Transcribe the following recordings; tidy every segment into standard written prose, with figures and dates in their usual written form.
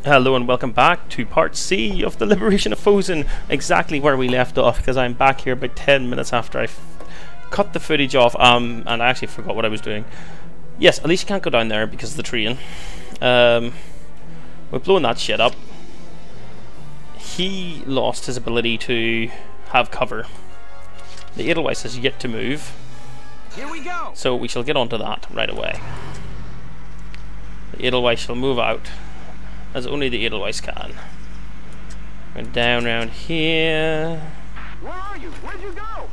Hello and welcome back to part C of the liberation of Fouzen, exactly where we left off, because I'm back here about 10 minutes after I cut the footage off, and I actually forgot what I was doing. Yes, at least you can't go down there because of the train. We're blowing that shit up. He lost his ability to have cover. The Edelweiss has yet to move. Here we go. So we shall get onto that right away. The Edelweiss shall move out, as only the Edelweiss can. And down around here. Where are you? Where'd you go?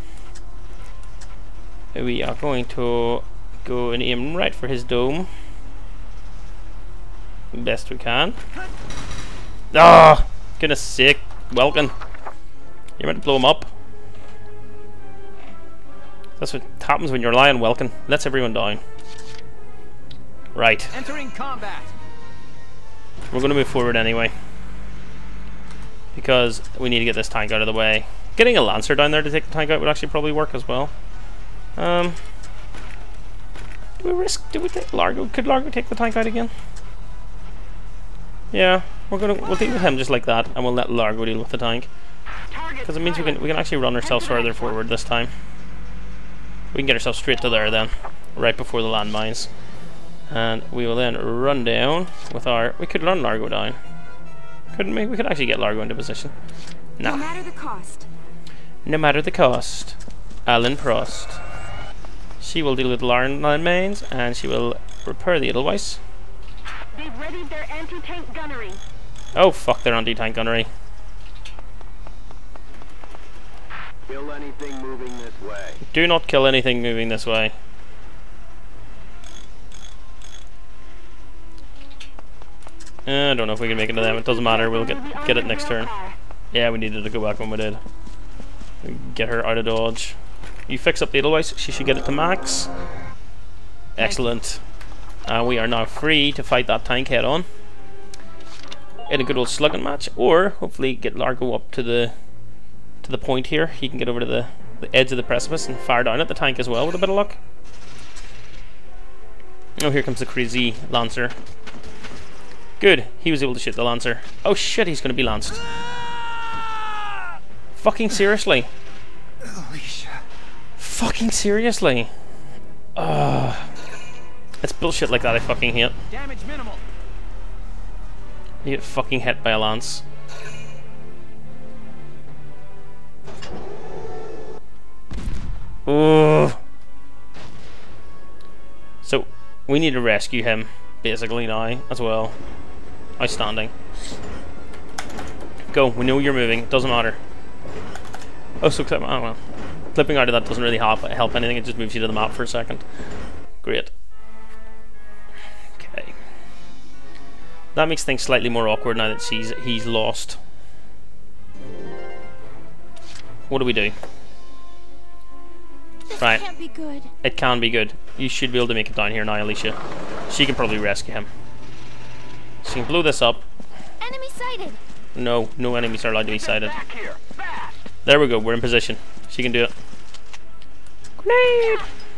We are going to go and aim right for his dome. Best we can. Ah! Oh, goodness sake, Welkin. You're meant to blow him up. That's what happens when you're lying, Welkin. Lets everyone down. Right. Entering combat. We're going to move forward anyway, because we need to get this tank out of the way. Getting a Lancer down there to take the tank out would actually probably work as well. Do we take Largo? Could Largo take the tank out again? Yeah, we'll deal with him just like that, and we'll let Largo deal with the tank, because it means we can actually run ourselves further forward this time. We can get ourselves straight to there then, right before the landmines. And we will then run down with our... We could run Largo down, couldn't we? We could actually get Largo into position. Nah. No matter the cost. No matter the cost. Alan Prost. She will deal with landmines, and she will repair the Edelweiss. They've readied their anti-tank gunnery. Oh fuck their anti-tank gunnery. Kill anything moving this way. Do not kill anything moving this way. I don't know if we can make it to them. It doesn't matter. We'll get it next turn. Yeah, we needed to go back when we did. Get her out of dodge. You fix up the Edelweiss. She should get it to max. Excellent. We are now free to fight that tank head on in a good old slugging match, or hopefully get Largo up to the point here. He can get over to the edge of the precipice and fire down at the tank as well with a bit of luck. Oh, here comes the crazy Lancer. Good, he was able to shoot the Lancer. Oh shit, he's going to be lanced. Fucking seriously. Fucking seriously. It's bullshit like that I fucking hate. Damage minimal. You get fucking hit by a lance. Oh. So we need to rescue him basically now as well. Outstanding. Go. We know you're moving. It doesn't matter. Oh, so oh well. Flipping out of that doesn't really help anything. It just moves you to the map for a second. Great. Okay. That makes things slightly more awkward now that he's lost. What do we do? This right. Can't be good. It can be good. You should be able to make it down here now, Alicia. She can probably rescue him. She can blow this up. Enemy sighted. No enemies are allowed to be sighted. There we go, we're in position. She can do it. Grenade!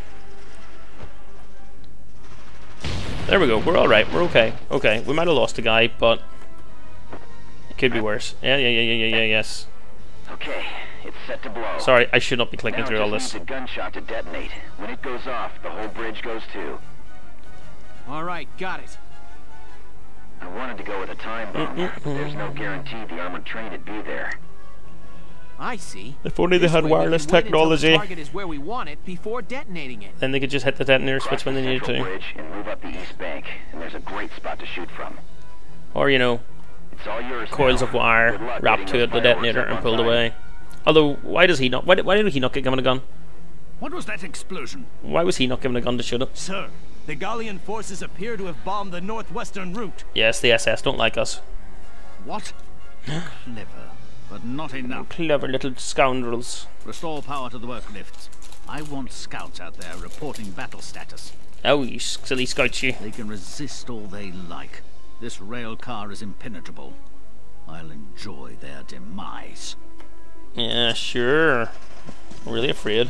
There we go, we're alright, we're okay. Okay, we might have lost a guy, but it could be worse. Yeah, yes. Okay, it's set to blow. Sorry, I should not be clicking through all this. Now it just needs a gunshot to detonate. When it goes off, the whole bridge goes too. Alright, got it. I wanted to go with a time bomb, but there's no guarantee the armored train would be there. I see. If only they had wireless technology. The target is where we want it before detonating it. Then they could just hit the detonator switch when they needed to. Bridge and move up the east bank, and there's a great spot to shoot from. Or, you know, it's all yours coils now. of wire wrapped to it, the detonator, and pulled away. Although, why does he not? Why did he not get given a gun? What was that explosion? Why was he not given a gun to shoot it? Sir, the Gallian forces appear to have bombed the northwestern route. Yes, the SS don't like us. What? Clever, but not enough. Clever little scoundrels. Restore power to the work lifts. I want scouts out there reporting battle status. Oh, you silly scouts, you. They can resist all they like. This rail car is impenetrable. I'll enjoy their demise. Yeah, sure. I'm really afraid.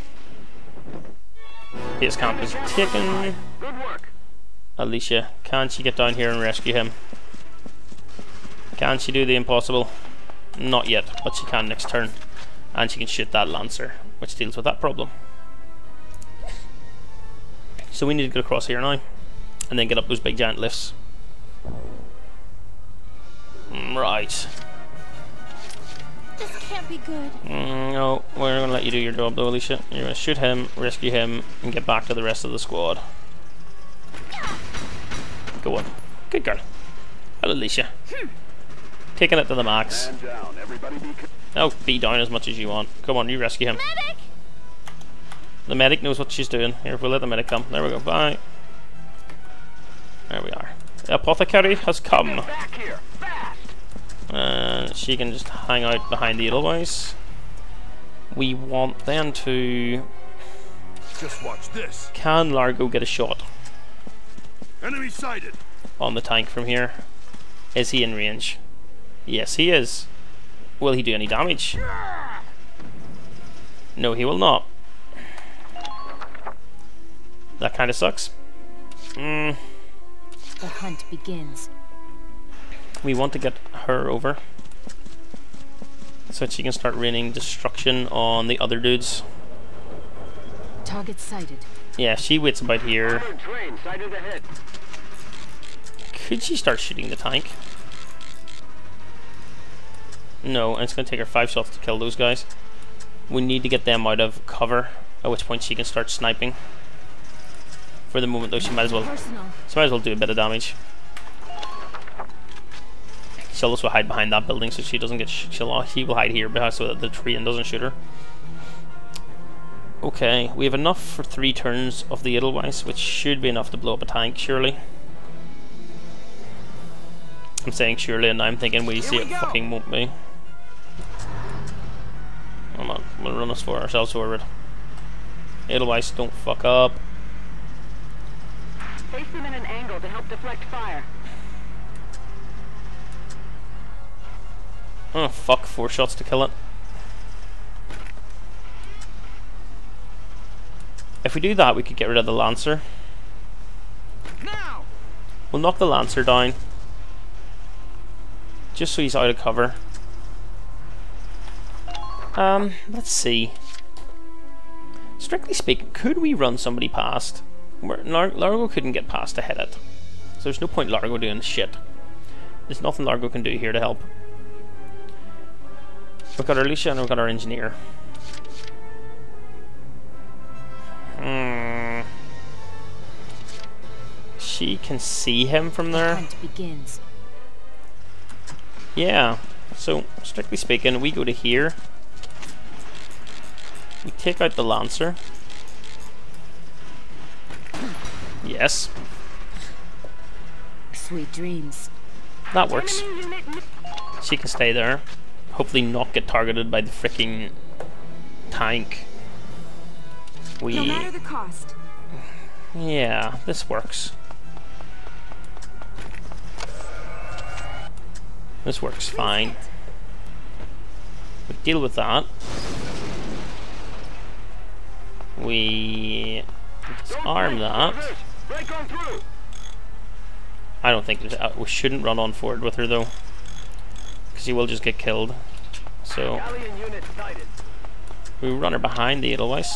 Base camp is taken. Good work. Alicia, can she get down here and rescue him? Can she do the impossible? Not yet, but she can next turn. And she can shoot that Lancer, which deals with that problem. So we need to get across here now, and then get up those big giant lifts. Right. This can't be good. No, we're going to let you do your job though, Alicia. You're going to shoot him, rescue him, and get back to the rest of the squad. Go on. Good girl. Hello, Alicia. Taking it to the max. Oh, be down as much as you want. Come on, you rescue him. Medic! The medic knows what she's doing. Here, we'll let the medic come. There we go. Bye. There we are. The apothecary has come. Back here, fast. She can just hang out behind the Edelweiss. We want then to... Just watch this. Can Largo get a shot Enemy sighted. on the tank from here? Is he in range? Yes, he is. Will he do any damage? No, he will not. That kind of sucks. The hunt begins. We want to get her over so that she can start raining destruction on the other dudes. Target sighted. Yeah, she waits about here. Train sighted ahead. Could she start shooting the tank? No, and it's going to take her 5 shots to kill those guys. We need to get them out of cover, at which point she can start sniping. For the moment though, she might as well do a bit of damage. She'll also hide behind that building so she doesn't get he will hide here behind so that the train doesn't shoot her. Okay, we have enough for 3 turns of the Edelweiss, which should be enough to blow up a tank, surely. I'm saying surely, and now I'm thinking we see it fucking won't be. Come on, we'll run us for ourselves forward. Edelweiss, don't fuck up. Face them in an angle to help deflect fire. Oh fuck, 4 shots to kill it. If we do that, we could get rid of the Lancer. Now. We'll knock the Lancer down, just so he's out of cover. Let's see. Strictly speaking, could we run somebody past? Largo couldn't get past to hit it, so there's no point Largo doing shit. There's nothing Largo can do here to help. We've got our Alicia and we've got our engineer. She can see him from there. The hunt begins. Yeah, so strictly speaking, we go to here. We take out the Lancer. Yes. Sweet dreams. That works. She can stay there. Hopefully not get targeted by the freaking tank. No matter the cost. Yeah, this works. This works fine. We deal with that. We disarm that. I don't think we shouldn't run on forward with her though, because she will just get killed. So we run her behind the Edelweiss.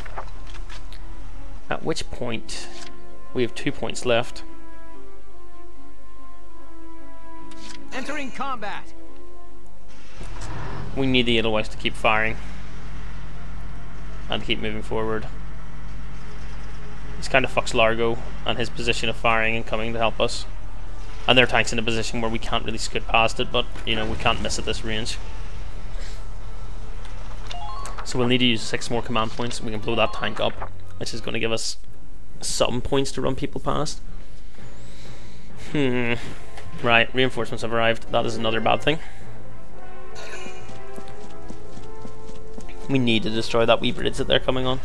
At which point we have 2 points left. Entering combat. We need the Edelweiss to keep firing and keep moving forward. This kind of fucks Largo and his position of firing and coming to help us. And their tank's in a position where we can't really scoot past it, but you know, we can't miss at this range. So we'll need to use 6 more command points and we can blow that tank up, which is going to give us some points to run people past. Right, reinforcements have arrived. That is another bad thing. We need to destroy that wee bridge that they're coming on.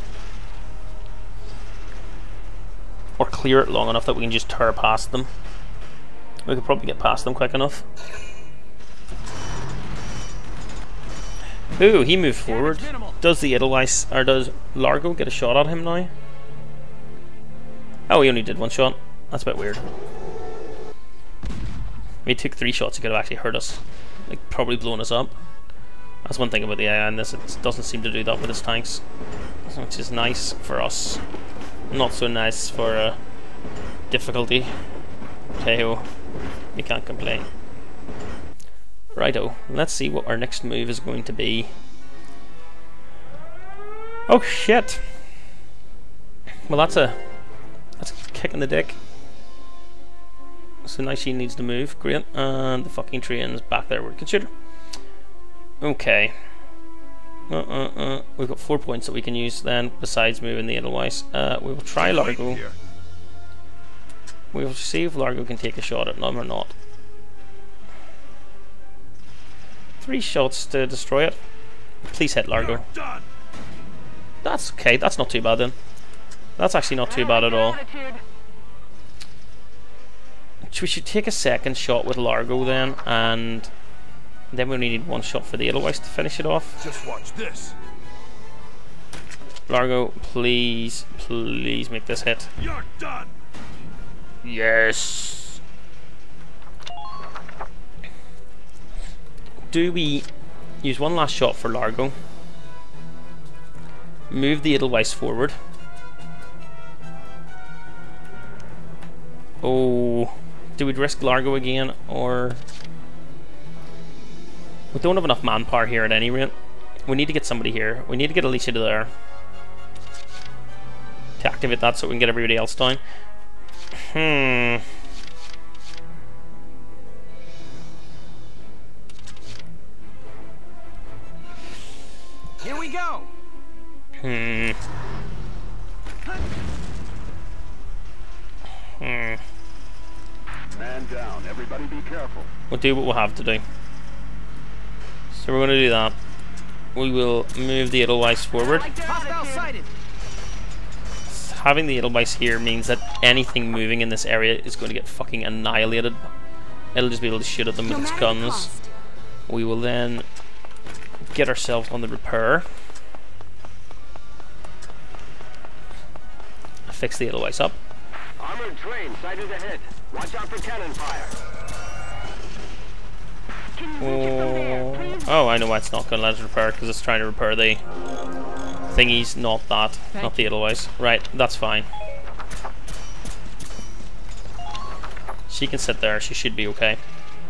Or clear it long enough that we can just tear past them. We could probably get past them quick enough. Ooh, he moved forward. Does the Edelweiss, or does Largo get a shot at him now? Oh, he only did 1 shot. That's a bit weird. If he took 3 shots, he could have actually hurt us. Like, probably blown us up. That's one thing about the AI in this, it doesn't seem to do that with its tanks. Which is nice for us. Not so nice for difficulty. Hey-ho. We can't complain. Righto, let's see what our next move is going to be. Oh shit! Well, that's a kick in the dick. So now she needs to move. Great. And the fucking train's back there. We're consider. Okay. We've got 4 points that we can use then, besides moving the Edelweiss. We will try Largo. We will see if Largo can take a shot at them or not. 3 shots to destroy it. Please hit Largo. That's okay. That's not too bad then. That's actually not too bad at all. We should take a second shot with Largo then, and then we only need 1 shot for the Edelweiss to finish it off. Just watch this. Largo, please, please make this hit. You're done. Yes. Do we use 1 last shot for Largo? Move the Edelweiss forward. Oh, do we risk Largo again, or we don't have enough manpower here at any rate. We need to get somebody here. We need to get Alicia to there to activate that so we can get everybody else down. Here we go. Man down. Everybody be careful. We'll do what we'll have to do. So we're going to do that. We will move the Edelweiss forward. Having the Edelweiss here means that anything moving in this area is going to get fucking annihilated. It'll just be able to shoot at them with its guns. We will then get ourselves on the repair. Fix the Edelweiss up. Armored train sighted ahead. Watch out for cannon fire. Oh, I know why it's not going to let us repair, because it's trying to repair the thingies, not that, not the Edelweiss. Right, that's fine. She can sit there, she should be okay.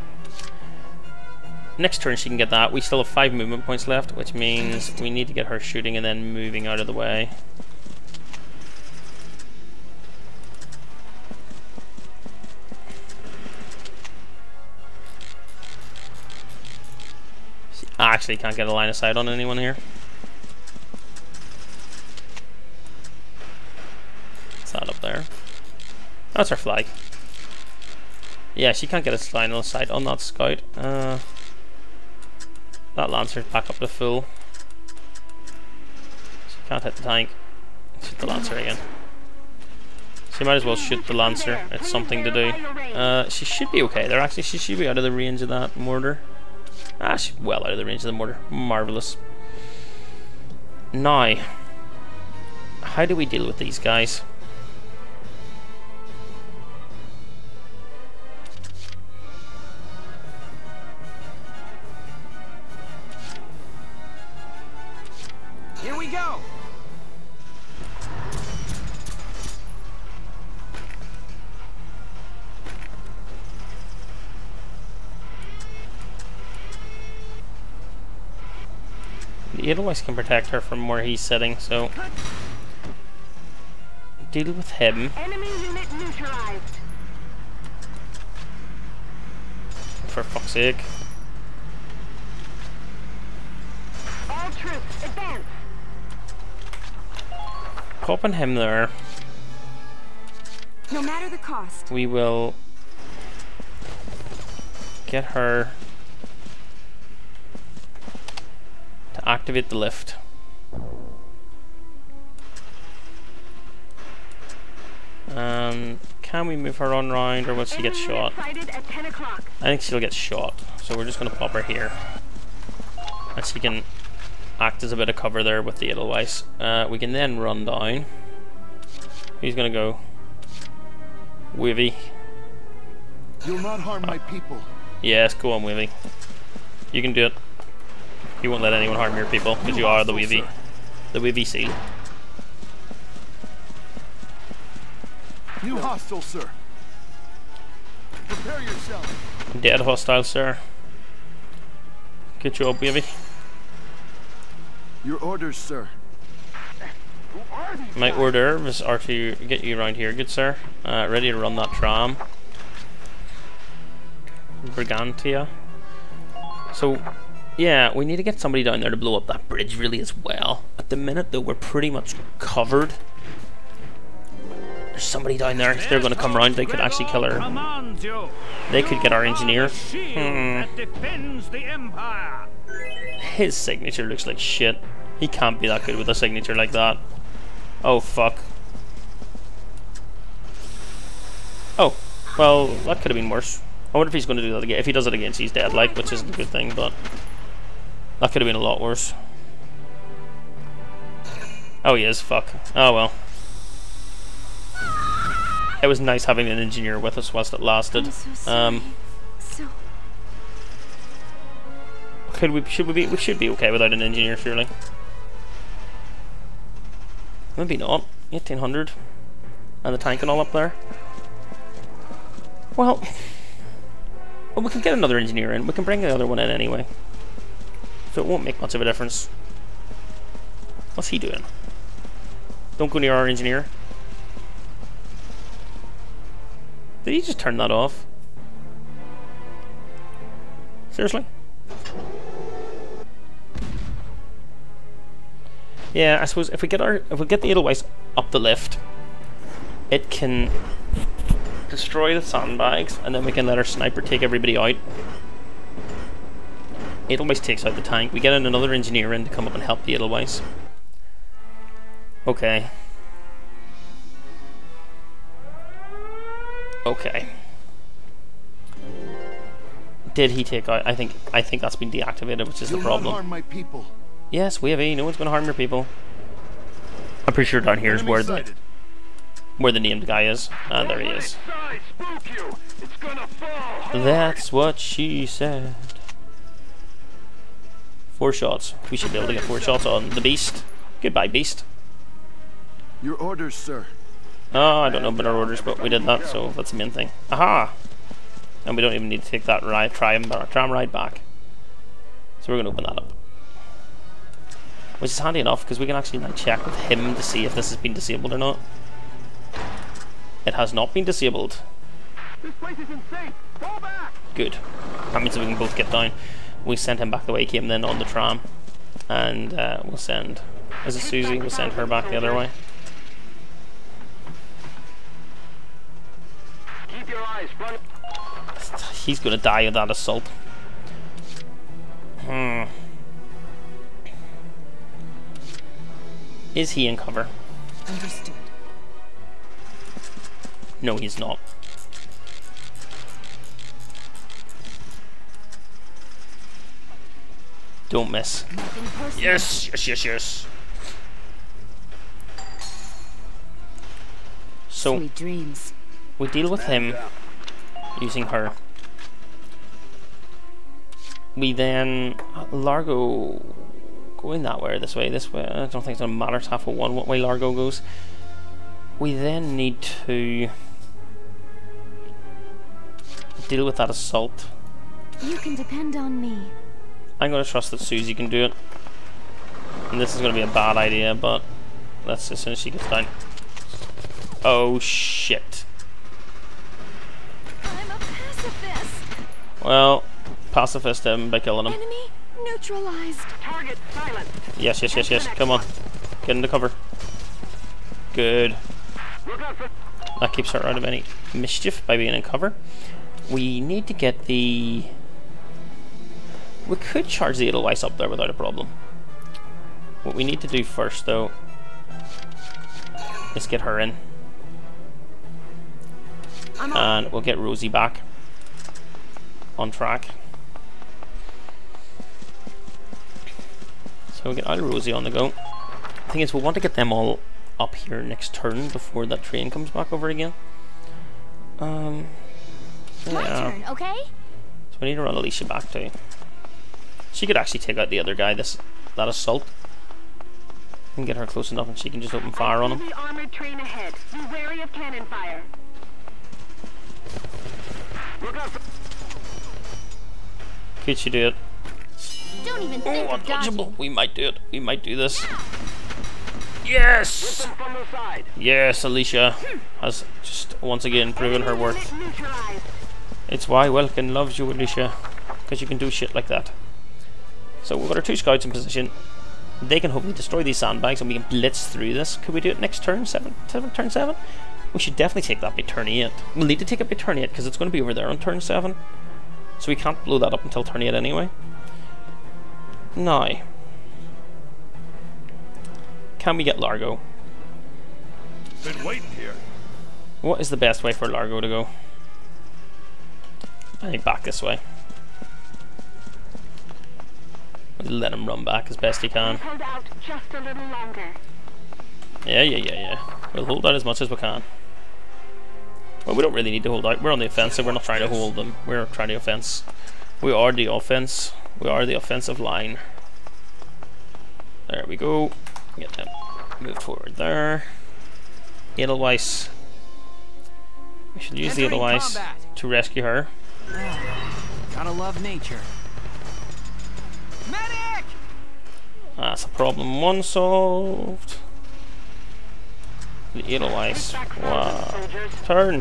Next turn she can get that. We still have 5 movement points left, which means we need to get her shooting and then moving out of the way. I actually can't get a line of sight on anyone here. What's that up there? That's our flag. Yeah, she can't get a line of sight on that scout. That Lancer's back up to full. She can't hit the tank. Shoot the Lancer again. She might as well shoot the Lancer. It's something to do. She should be okay there. Actually, she should be out of the range of that mortar. She's well out of the range of the mortar. Marvellous. Now, how do we deal with these guys? Here we go. The Edelweiss can protect her from where he's sitting, so deal with him. Enemy unit neutralized. For fuck's sake. All troops advance. Popping him there. No matter the cost. We will get her to activate the lift. Can we move her on round, or will she get shot? At 10 o'clock. I think she'll get shot, so we're just going to pop her here. And she can act as a bit of cover there with the Edelweiss. We can then run down. Who's going to go? Wavy. You'll not harm my people. Yes, go on, Weavy. You can do it. You won't let anyone harm your people, because you are the Weavy. The Weavy Seal. New hostile, sir. Prepare yourself. Dead hostile, sir. Good job, Weavy. Your orders, sir. Who are these My guys? orders are to get you around here, good sir. Ready to run that tram. Brigantia. So, yeah, we need to get somebody down there to blow up that bridge really as well. At the minute, though, we're pretty much covered. There's somebody down there. If they're going to come around, they could actually kill her. They could get our engineer. His signature looks like shit. He can't be that good with a signature like that. Oh, fuck. Oh, well, that could have been worse. I wonder if he's going to do that again. If he does it again, he's dead, like, which isn't a good thing, but that could have been a lot worse. Oh, he is. Fuck. Oh, well. It was nice having an engineer with us whilst it lasted. I'm so sorry. We should be okay without an engineer, surely. Maybe not. 1800. And the tank and all up there. Well, we can get another engineer in. We can bring the other one in anyway. So it won't make much of a difference. What's he doing? Don't go near our engineer. Did he just turn that off? Seriously? Yeah, I suppose if we get the Edelweiss up the lift, it can destroy the sandbags, and then we can let our sniper take everybody out. Edelweiss takes out the tank. We get in another engineer in to come up and help the Edelweiss. Okay. Okay. Did he take out? I think that's been deactivated, which is the problem. You'll not harm my people. Yes, we have A. No one's going to harm your people. I'm pretty sure down here is where the named guy is. And there he is. That's what she said. 4 shots. We should be able to get 4 shots on the beast. Goodbye, beast. Your orders, sir. Oh, I don't know about our orders, but we did that, so that's the main thing. Aha! And we don't even need to take that tram ride back. So we're going to open that up. Which is handy enough, because we can actually now check with him to see if this has been disabled or not. It has not been disabled. This place is insane. Fall back. Good. That means that we can both get down. We sent him back the way he came then on the tram. And we'll send... Is it Susie? We'll send her back the other way. Keep your eyes front. He's going to die of that assault. Is he in cover? Understood. No, he's not. Don't miss. Yes, yes, yes, yes. So Sweet dreams. we deal with him using her. We then Largo going that way or this way. This way. I don't think it's gonna matter. It's 1/2 what way Largo goes. We then need to deal with that assault. You can depend on me. I'm gonna trust that Susie can do it. And this is gonna be a bad idea, but that's as soon as she gets down. Oh shit. I'm a pacifist. Well, pacifist him by killing him. Enemy neutralized. Target silent. Yes, yes, yes, yes. Come on. Get into cover. Good. Look out for. That keeps her out of any mischief by being in cover. We need to get the... We could charge the Edelweiss up there without a problem. What we need to do first, though, is get her in. And we'll get Rosie back on track. So we'll get out of Rosie on the go. The thing is, we'll want to get them all up here next turn before that train comes back over again. Yeah. okay? So we need to run Alicia back too. She could actually take out the other guy, that assault. And get her close enough and she can just open fire on him. The armored train ahead. Be wary of cannon fire. Look out for... Could she do it? Don't even think of dodging. Untouchable. We might do it. We might do this. Yes! Hit them from the side. Yes, Alicia has just once again proven her worth. Neutralized. It's why Welkin loves you, Alicia. Because you can do shit like that. So we've got our 2 scouts in position. They can hopefully destroy these sandbags and we can blitz through this. Could we do it next turn? Turn 7? We should definitely take that by turn 8. We'll need to take it by turn 8 because it's going to be over there on turn 7. So we can't blow that up until turn 8 anyway. Now, can we get Largo? Been waiting here. What is the best way for Largo to go? I think back this way. We'll let him run back as best he can. Hold out just a little longer. Yeah. We'll hold out as much as we can. Well, we don't really need to hold out. We're on the offensive. We're not trying to hold them. We're trying to offense. We are the offense. We are the offensive line. There we go. Get them moved forward there. Edelweiss. We should use the Edelweiss to rescue her. Gotta love nature. Medic! That's a problem 1 solved. The Edelweiss. Wow. Turn.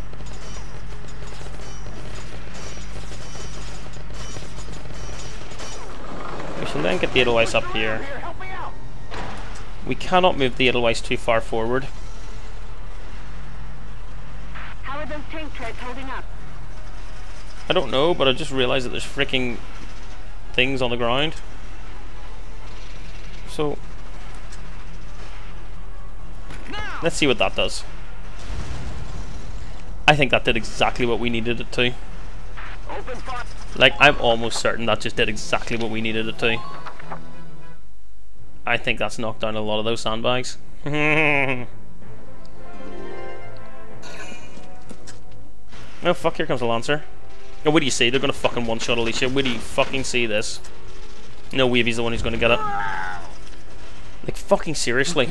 We shall then get the Edelweiss up here. We cannot move the Edelweiss too far forward. How are those tank treads holding up? I don't know, but I just realized that there's freaking things on the ground. So let's see what that does. I think that did exactly what we needed it to. Like, I'm almost certain that just did exactly what we needed it to. I think that's knocked down a lot of those sandbags. Oh fuck, here comes a Lancer. Oh, what do you see? They're gonna fucking one-shot Alicia. Where do you fucking see this? No, Weavy's the one who's gonna get it. Like, fucking seriously.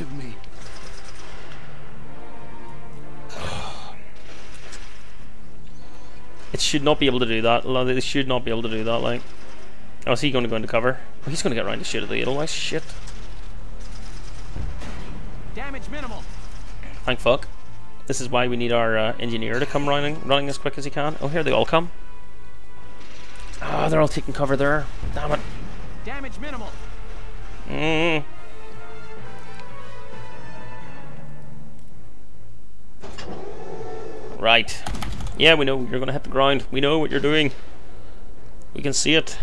It should not be able to do that. They should not be able to do that, like. Oh, is he going to go into cover? Oh, he's going to get around to shit at the Edelweiss. Shit. Damage minimal. Thank fuck. This is why we need our engineer to come running as quick as he can. Oh, here they all come. Ah, oh, they're all taking cover there. Damn it. Damage minimal. Right. Yeah, we know you're going to hit the ground. We know what you're doing. We can see it.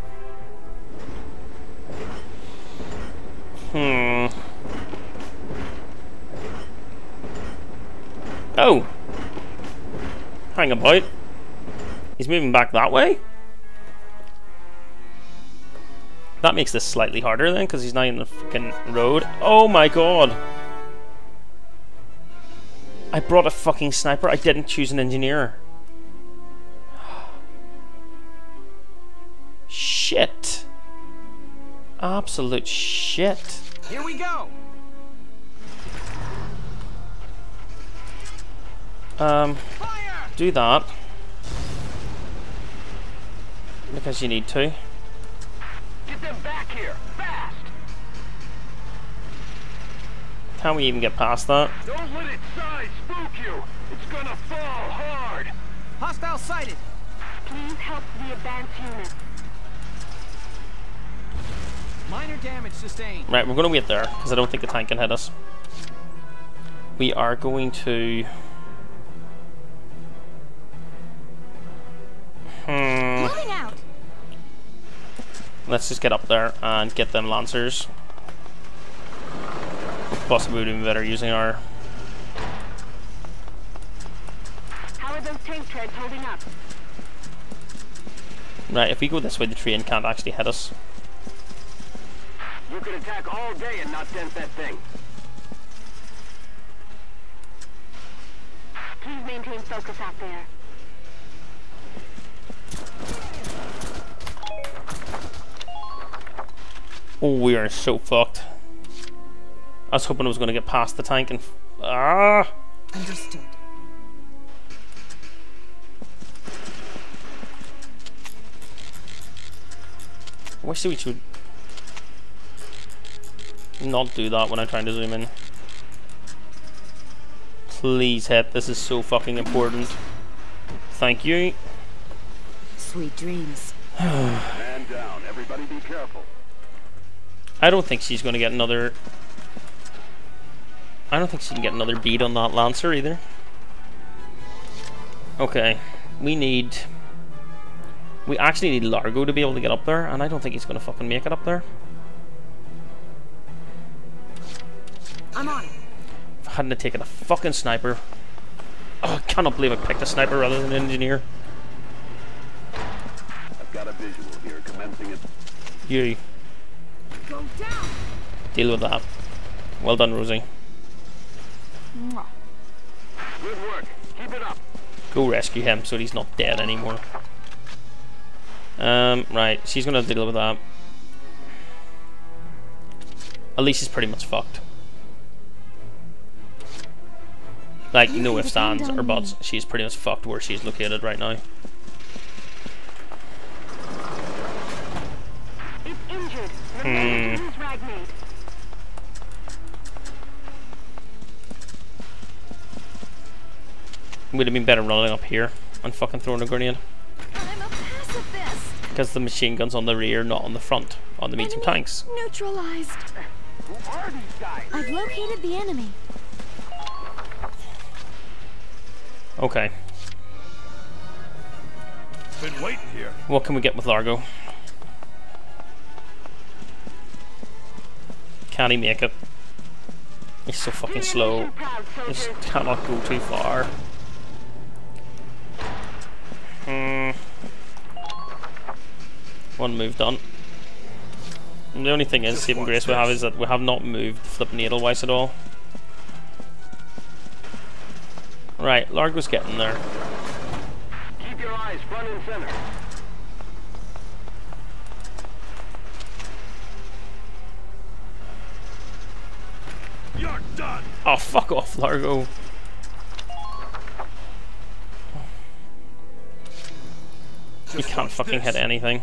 Oh! Hang about. He's moving back that way? That makes this slightly harder then, because he's not in the fucking road. Oh my god! I brought a fucking sniper. I didn't choose an engineer. Shit. Absolute shit. Here we go. Fire! Do that. Because you need to. Get them back here, fast! Can we even get past that? Don't let its size spook you! It's gonna fall hard! Hostile sighted. Please help the advanced unit. Minor damage sustained. Right, we're going to wait there, because I don't think the tank can hit us. We are going to... Moving out. Let's just get up there and get them Lancers. Possibly would be better using our... How are those tank treads holding up? Right, if we go this way, the train can't actually hit us. You can attack all day and not dent that thing. Please maintain focus out there. Oh, we are so fucked. I was hoping I was going to get past the tank and... Ah! Understood. I wish we should not do that when I'm trying to zoom in. Please hit. This is so fucking important. Thank you. Sweet dreams. Man down. Everybody be careful. I don't think she's going to get another... I don't think she can get another beat on that Lancer either. Okay. We actually need Largo to be able to get up there, and I don't think he's going to fucking make it up there. I'm on it. If I hadn't taken a fucking sniper. Oh, I cannot believe I picked a sniper rather than an engineer. I've got a visual here. Commencing it. You. Go down. Deal with that. Well done, Rosie. Mwah. Good work. Keep it up. Go rescue him so he's not dead anymore. Right, she's gonna deal with that. Elise is pretty much fucked. Like, no ifs, ands, or buts. She's pretty much fucked where she's located right now. It's injured. Remember to use Ragnade. Would have been better running up here and fucking throwing a grenade. I'm a pacifist. Because the machine gun's on the rear, not on the front, on the medium tanks. Neutralized. Who are these guys? I've located the enemy. Okay. Been waiting here. What can we get with Largo? Can he make it? He's so fucking slow. He just cannot go too far. One move done. And the only thing is, saving grace we have is that we have not moved flipping Edelweiss at all. Right, Largo's getting there. Keep your eyes front and center. You're done. Oh, fuck off, Largo. You can't fucking hit anything.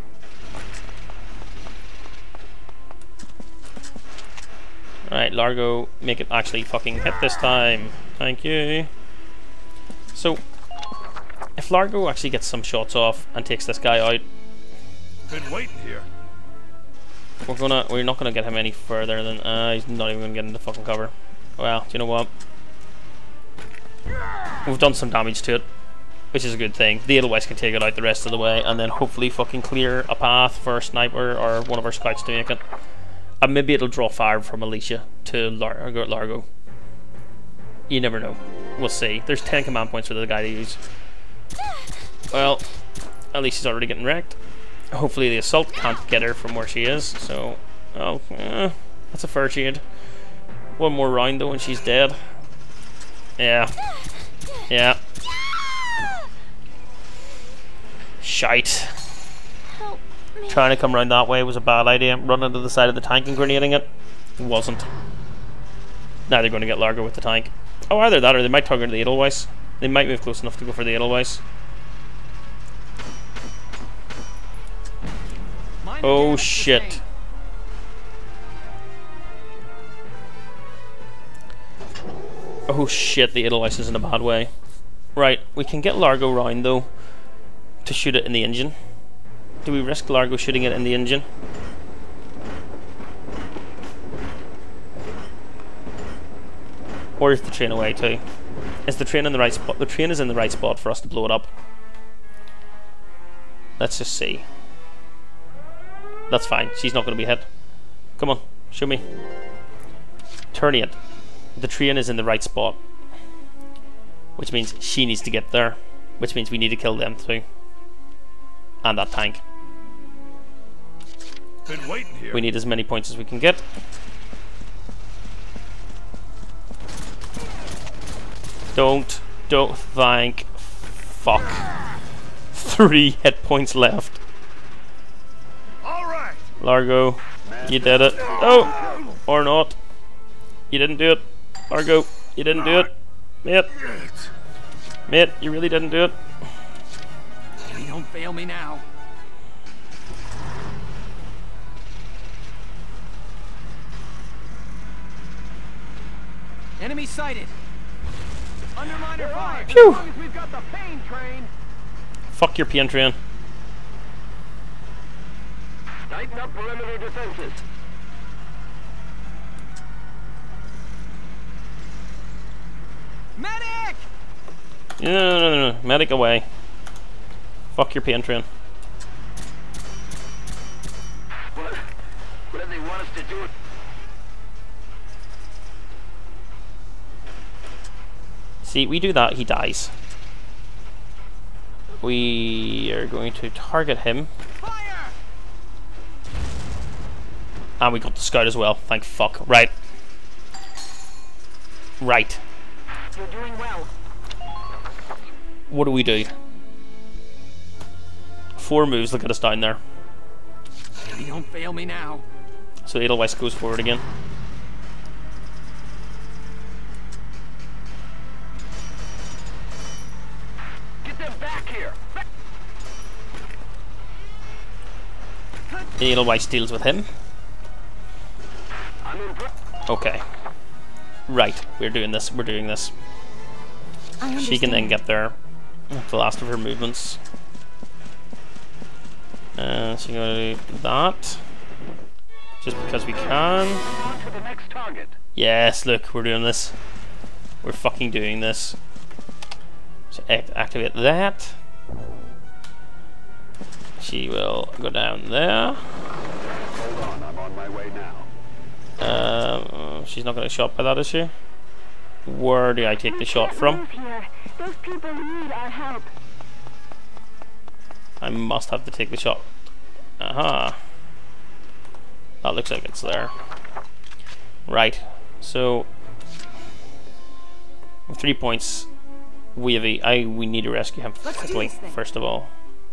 Right, Largo, make it actually fucking hit this time. Thank you. So, if Largo actually gets some shots off and takes this guy out, Been waiting here. we're not gonna get him any further than he's not even gonna get into fucking cover. Well, do you know what? We've done some damage to it, which is a good thing. The Edelweiss can take it out the rest of the way, and then hopefully fucking clear a path for a sniper or one of our scouts to make it. And maybe it'll draw fire from Alicia to Largo. You never know. We'll see. There's 10 command points for the guy to use. Well, Alicia's already getting wrecked. Hopefully the assault can't get her from where she is, so... Oh, that's a fair shade. One more round though and she's dead. Yeah. Yeah. Shite. Trying to come around that way was a bad idea. Running to the side of the tank and grenading it wasn't. Now they're going to get Largo with the tank. Oh, either that or they might target the Edelweiss. They might move close enough to go for the Edelweiss. Oh shit. Oh shit, the Edelweiss is in a bad way. Right, we can get Largo round though to shoot it in the engine. Do we risk Largo shooting it in the engine? Or is the train away too? Is the train in the right spot? The train is in the right spot for us to blow it up. Let's just see. That's fine. She's not going to be hit. Come on, show me. Turning it. The train is in the right spot. Which means she needs to get there. Which means we need to kill them too. And that tank. Been waiting here. We need as many points as we can get. Don't thank fuck. 3 hit points left. All right. Largo, You did it. Oh! Or not. You didn't do it. Argo, you didn't do it. Mate. Mate, you really didn't do it. Don't fail me now. Enemy sighted. Under miner fire. Phew! We've got the pain train. Fuck your pain train. Tighten up perimeter defenses. Medic! No. Medic away. Fuck your pain train. What do they want us to do? See, we do that, he dies. We are going to target him. Fire! And we got the scout as well. Thank fuck. Right. Right. You're doing well. What do we do? 4 moves, look at us down there. Don't fail me now. So Edelweiss goes forward again. Get them back here. Edelweiss deals with him. I'm impressed. Okay. Right, we're doing this. We're doing this. She can then get there. The last of her movements. She's gonna do that. Just because we can. On to the next target. Yes, look, we're doing this. We're fucking doing this. So activate that. She will go down there. Hold on, I'm on my way now. She's not going to shot by that, is she? Where do I take the shot from? Here. Those people need our help. I must have to take the shot. Aha. That looks like it's there. Right. So, 3 points. We need to rescue him quickly, first of all.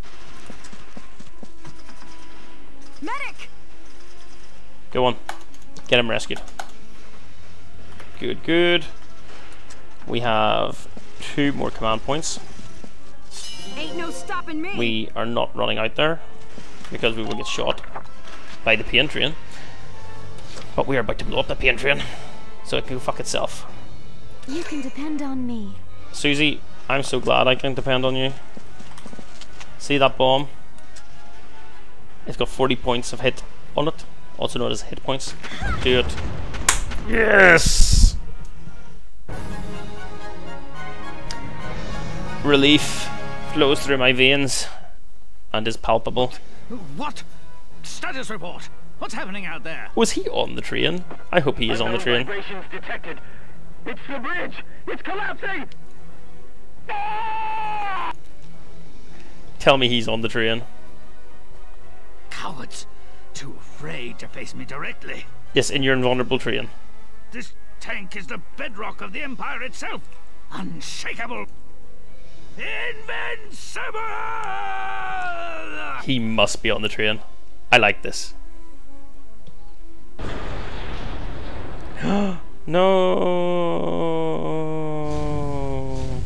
Medic! Go on. Get him rescued. Good, good. We have 2 more command points. Ain't no stopping me. We are not running out there because we will get shot by the pain train. But we are about to blow up the pain train, so it can go fuck itself. You can depend on me. Susie, I'm so glad I can depend on you. See that bomb? It's got 40 points of hit on it, also known as hit points. Do it. Yes! Relief flows through my veins and is palpable. What? Status report. What's happening out there? Was he on the train? I hope he is on the train. Vibrations detected. It's the bridge. It's collapsing. Ah! Tell me he's on the train. Cowards. Too afraid to face me directly. Yes, in your invulnerable train. This tank is the bedrock of the Empire itself. Unshakable. Invincible! He must be on the train. I like this. No.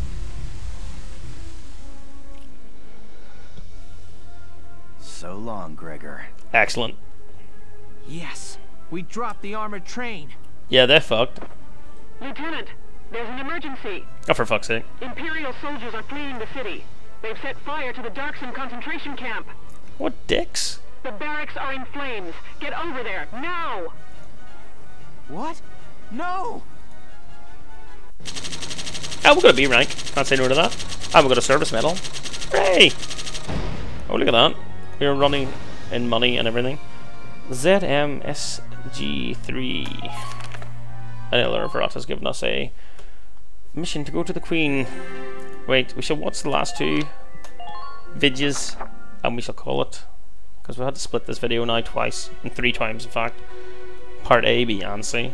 So long, Gregor. Excellent. Yes. We dropped the armored train. Yeah, they're fucked. Lieutenant, there's an emergency. Oh, for fuck's sake. Imperial soldiers are fleeing the city. They've set fire to the Darkson concentration camp. What dicks? The barracks are in flames. Get over there, now! What? No! Oh, we've got a B rank. Can't say no to that. Oh, we've got a service medal. Hooray! Oh, look at that. We're running in money and everything. ZMSG3. Another Verat has given us a mission to go to the Queen. Wait, we shall watch the last 2 videos and we shall call it. Because we had to split this video now twice. And 3 times, in fact. Part A, B, and C.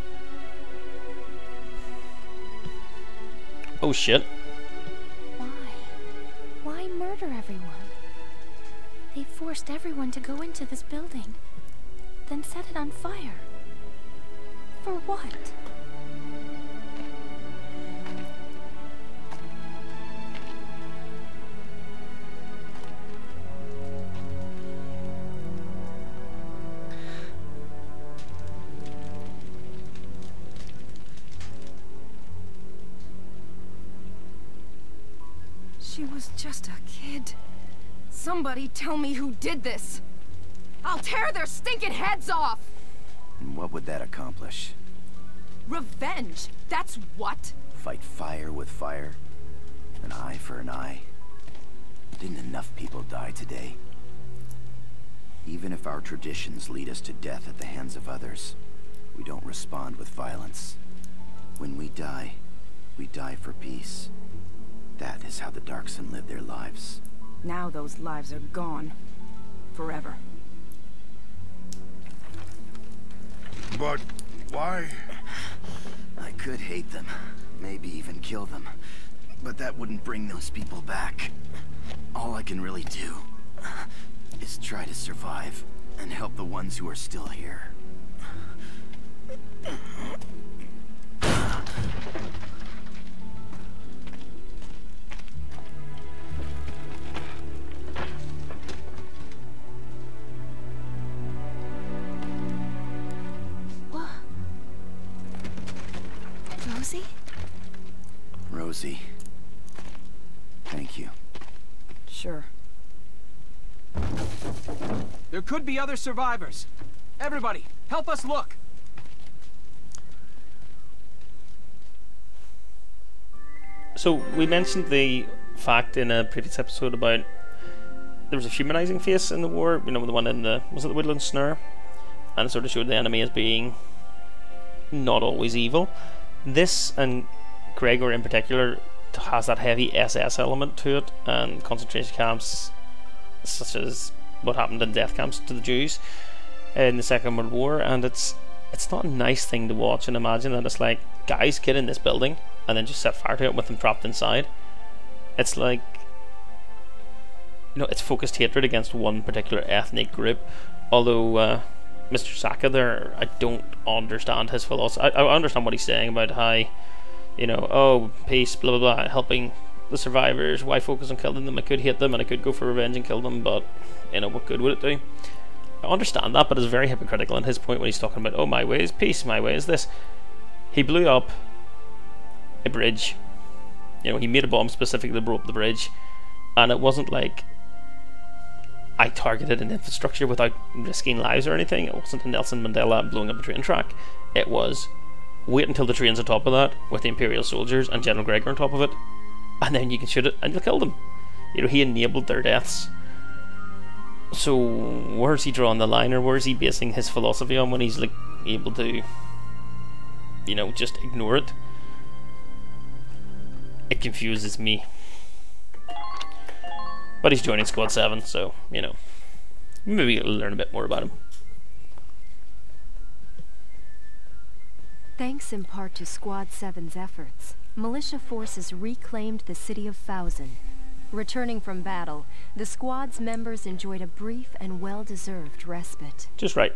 Oh shit. Why? Why murder everyone? They forced everyone to go into this building. then set it on fire. For what? She was just a kid. Somebody tell me who did this. I'll tear their stinking heads off! And what would that accomplish? Revenge! That's what? Fight fire with fire? An eye for an eye? Didn't enough people die today? Even if our traditions lead us to death at the hands of others, we don't respond with violence. When we die for peace. That is how the Darkson live their lives. Now those lives are gone. Forever. But why? I could hate them. Maybe even kill them. But that wouldn't bring those people back. All I can really do is try to survive and help the ones who are still here. Rosie, thank you. Sure. There could be other survivors. Everybody, help us look. So we mentioned the fact in a previous episode about there was a humanizing face in the war. You know, the one in the, was it the Woodland Snare? And it sort of showed the enemy as being not always evil. This, and Gregor in particular, has that heavy SS element to it, and concentration camps such as what happened in death camps to the Jews in the Second World War. And it's not a nice thing to watch and imagine that it's like, guys, get in this building and then just set fire to it with them trapped inside. It's like, you know, it's focused hatred against one particular ethnic group. Although Mr. Saka there, I don't understand his philosophy. I understand what he's saying about how, you know, oh, peace, blah blah blah, helping the survivors, why focus on killing them? I could hate them and I could go for revenge and kill them, but, you know, what good would it do? I understand that, but it's very hypocritical in his point when he's talking about, oh, my way is peace, my way is this. He blew up a bridge. You know, he made a bomb specifically to blow up the bridge, and it wasn't like I targeted an infrastructure without risking lives or anything. It wasn't a Nelson Mandela blowing up a train track. It was wait until the train's on top of that with the Imperial soldiers and General Gregor on top of it, and then you can shoot it and you'll kill them. You know, he enabled their deaths. So where's he drawing the line, or where's he basing his philosophy on when he's like able to, you know, just ignore it? It confuses me. But he's joining Squad 7, so, you know, maybe we'll learn a bit more about him. Thanks in part to Squad 7's efforts, militia forces reclaimed the city of Fouzen. Returning from battle, the squad's members enjoyed a brief and well-deserved respite. Just right.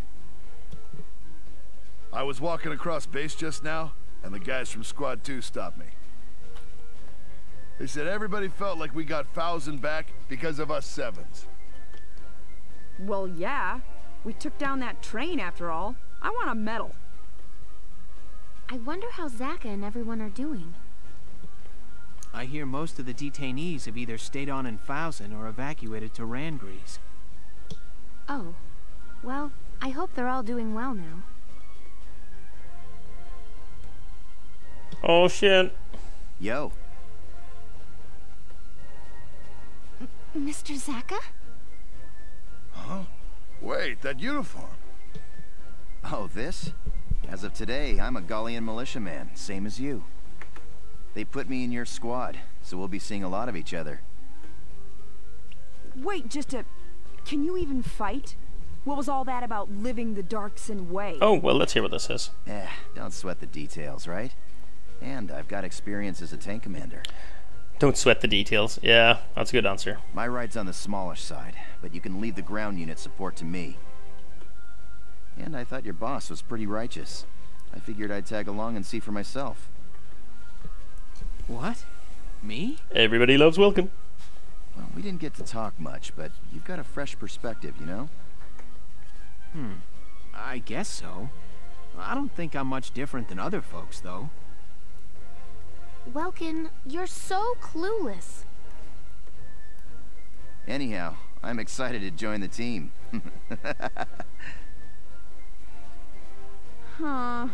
I was walking across base just now, and the guys from Squad 2 stopped me. They said everybody felt like we got Fouzen back because of us Sevens. Well, yeah. We took down that train after all. I want a medal. I wonder how Zaka and everyone are doing. I hear most of the detainees have either stayed on in Fouzen or evacuated to Rangries. Oh. Well, I hope they're all doing well now. Oh shit. Yo. Mr. Zaka? Huh? Wait, that uniform. Oh, this? As of today, I'm a Gallian militiaman, same as you. They put me in your squad, so we'll be seeing a lot of each other. Wait, can you even fight? What was all that about living the Darkson way? Oh, well, let's hear what this is. Don't sweat the details, right? And I've got experience as a tank commander. Don't sweat the details. Yeah, that's a good answer. My ride's on the smallish side, but you can leave the ground unit support to me. And I thought your boss was pretty righteous. I figured I'd tag along and see for myself. What? Me? Everybody loves Welkin. Well, we didn't get to talk much, but you've got a fresh perspective, you know? I guess so. I don't think I'm much different than other folks, though. Welkin, you're so clueless. Anyhow, I'm excited to join the team. Huh.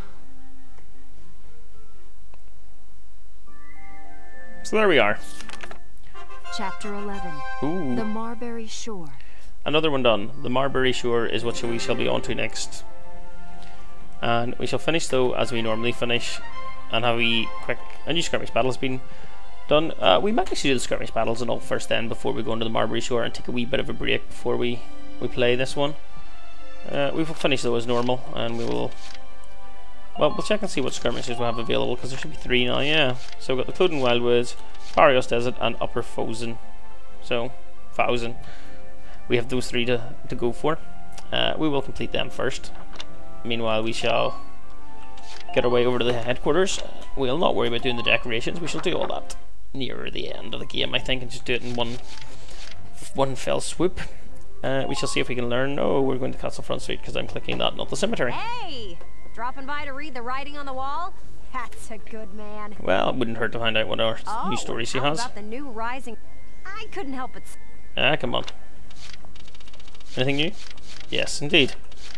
So there we are. Chapter 11. Ooh. The Marbury Shore. Another one done. The Marbury Shore is what we shall be on to next. And we shall finish though as we normally finish and have a new skirmish battle has been done. We might actually do the skirmish battles and all first then before we go into the Marbury Shore and take a wee bit of a break before we play this one. We will finish though as normal and we will... Well, we'll check and see what skirmishes we have available because there should be 3 now, yeah. So we've got the Cloden Wildwoods, Barrios Desert and Upper Fouzen. So, Fouzen. We have those 3 to go for. We will complete them first. Meanwhile, we shall get our way over to the headquarters. We'll not worry about doing the decorations. We shall do all that nearer the end of the game, I think, and just do it in one fell swoop. We shall see if we can learn. Oh, we're going to Castle Front Street because I'm clicking that, not the cemetery. Hey! Dropping by to read the writing on the wall? That's a good man. Well, it wouldn't hurt to find out what our new story she has. About the new rising... I couldn't help but... Come on. Anything new? Yes, indeed.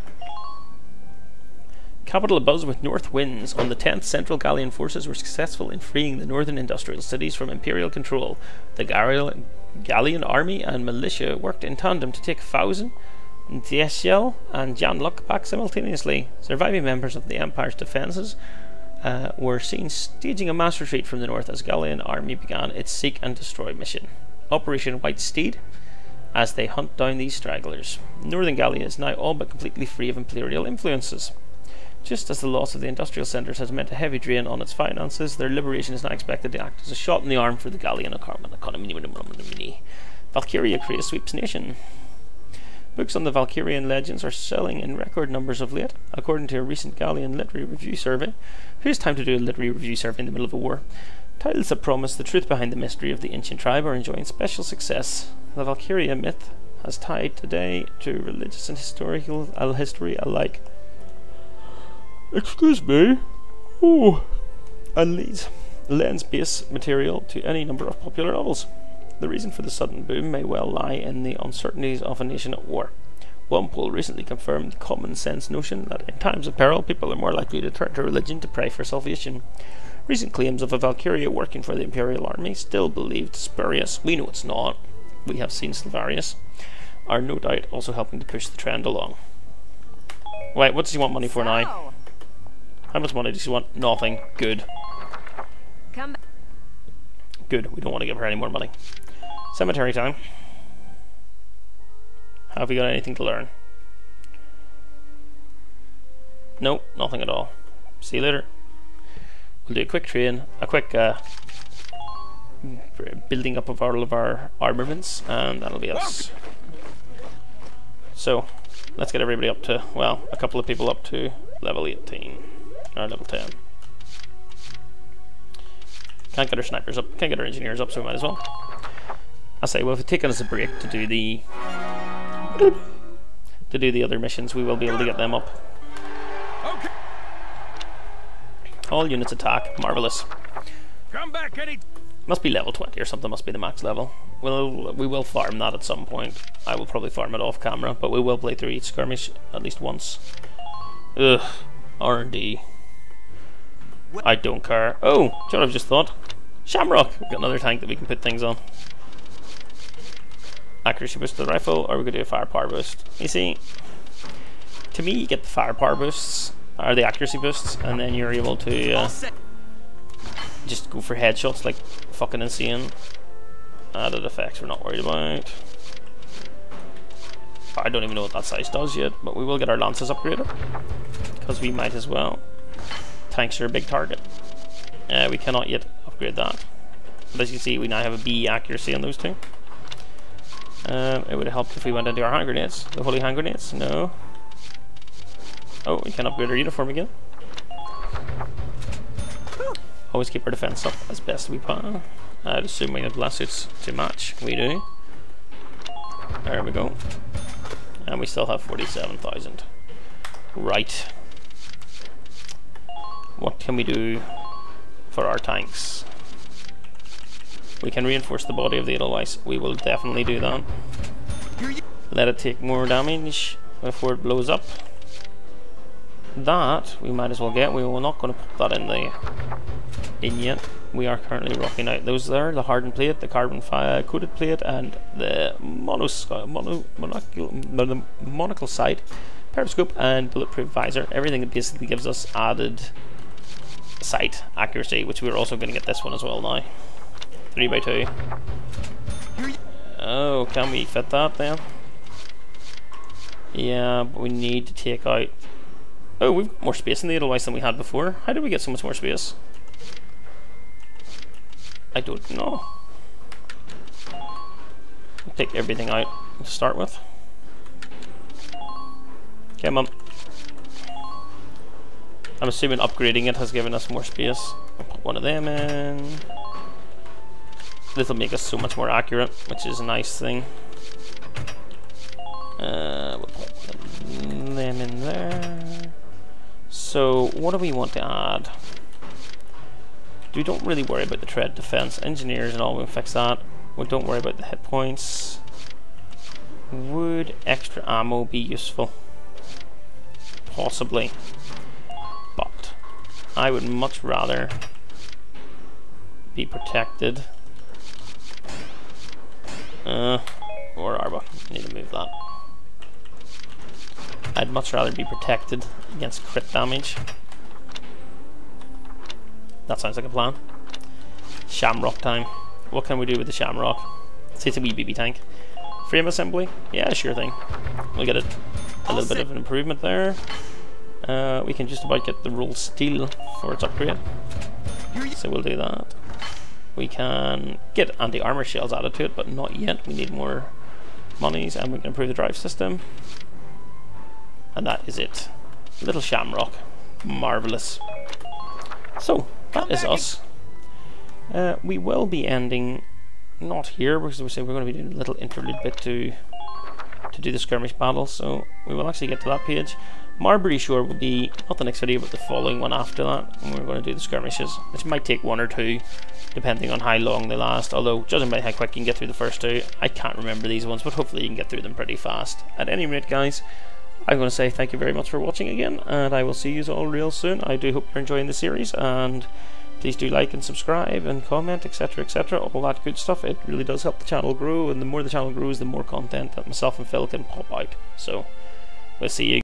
Capital abuzz with north winds. On the 10th, Central Gallian forces were successful in freeing the northern industrial cities from Imperial control. The Gallian army and militia worked in tandem to take Fouzen, Diesiel and Janluk back simultaneously. Surviving members of the Empire's defences were seen staging a mass retreat from the north as Gallian army began its seek and destroy mission. Operation White Steed, as they hunt down these stragglers. Northern Gallia is now all but completely free of Imperial influences. Just as the loss of the industrial centres has meant a heavy drain on its finances, their liberation is now expected to act as a shot in the arm for the Gallian economy. Valkyria creates sweeps nation. Books on the Valkyrian legends are selling in record numbers of late, according to a recent Gallian literary review survey. Who's time to do a literary review survey in the middle of a war? Titles that promise the truth behind the mystery of the ancient tribe are enjoying special success. The Valkyria myth has tied today to religious and historical history alike. Excuse me. Oh, and lends base material to any number of popular novels. The reason for the sudden boom may well lie in the uncertainties of a nation at war. One poll recently confirmed the common sense notion that in times of peril people are more likely to turn to religion to pray for salvation. Recent claims of a Valkyria working for the Imperial Army, still believed spurious, we know it's not, we have seen Silvarius, are no doubt also helping to push the trend along. Wait, what does he want money for now? How much money does he want? Nothing. Good. Come back. Good, we don't want to give her any more money. Cemetery time. Have we got anything to learn? Nope, nothing at all. See you later. We'll do a quick train, a quick building up of all of our armaments, and that'll be us. So, let's get everybody up to, well, a couple of people up to level 18, or level 10. Can't get our snipers up, can't get our engineers up, so we might as well. I say, well, if we've taken us a break to do the other missions, we will be able to get them up. Okay. All units attack, marvelous. Come back, Eddie. Must be level 20 or something, must be the max level. We will farm that at some point. I will probably farm it off camera, but we will play through each skirmish at least once. Ugh, R&D. I don't care. Oh, do you know what I've just thought? Shamrock! We've got another tank that we can put things on. Accuracy boost to the rifle, or we could do a firepower boost. You see, to me you get the firepower boosts, or the accuracy boosts, and then you're able to just go for headshots like fucking insane. Added effects we're not worried about. I don't even know what that size does yet, but we will get our lances upgraded, because we might as well. Tanks are a big target. We cannot yet upgrade that. But as you see, we now have a B accuracy on those two. It would have helped if we went into our hand grenades. The holy hand grenades? No. Oh, we can upgrade our uniform again. Always keep our defense up as best we can. I'd assume we have blast suits to match. We do. There we go. And we still have 47,000. Right. What can we do for our tanks? We can reinforce the body of the Edelweiss. We will definitely do that. Let it take more damage before it blows up. That we might as well get. We were not going to put that in yet. We are currently rocking out those there, the hardened plate, the carbon coated plate, and the monocle sight, periscope, and bulletproof visor. Everything that basically gives us added sight accuracy, which we're also going to get this one as well now. 3x2. Oh, can we fit that then? Yeah, but we need to take out... Oh, we've got more space in the Edelweiss than we had before. How did we get so much more space? I don't know. I'll take everything out to start with. Come on. I'm assuming upgrading it has given us more space. I'll put one of them in. This will make us so much more accurate, which is a nice thing. We'll put them in there. So, what do we want to add? We don't really worry about the tread defense. Engineers and all, we'll fix that. We don't worry about the hit points. Would extra ammo be useful? Possibly. But I would much rather be protected. Or are we? Need to move that. I'd much rather be protected against crit damage. That sounds like a plan. Shamrock time. What can we do with the Shamrock? Say it's a wee BB tank. Frame assembly? Yeah, sure thing. We'll get a little bit of an improvement there. We can just about get the rolled steel for its upgrade. So we'll do that. We can get anti-armor shells added to it, but not yet. We need more monies, and we can improve the drive system. And that is it. Little Shamrock. Marvellous. So, that is us. We will be ending, not here, because we say we're going to be doing a little interlude bit to do the skirmish battle, so we will actually get to that page. Marbury Shore will be not the next video, but the following one after that, and we're going to do the skirmishes, which might take 1 or 2, depending on how long they last, although judging by how quick you can get through the first 2, I can't remember these ones, but hopefully you can get through them pretty fast. At any rate, guys, I'm going to say thank you very much for watching again, and I will see you all real soon. I do hope you're enjoying the series, and please do like and subscribe and comment, etc, etc, all that good stuff. It really does help the channel grow, and the more the channel grows, the more content that myself and Phil can pop out. So, we'll see you.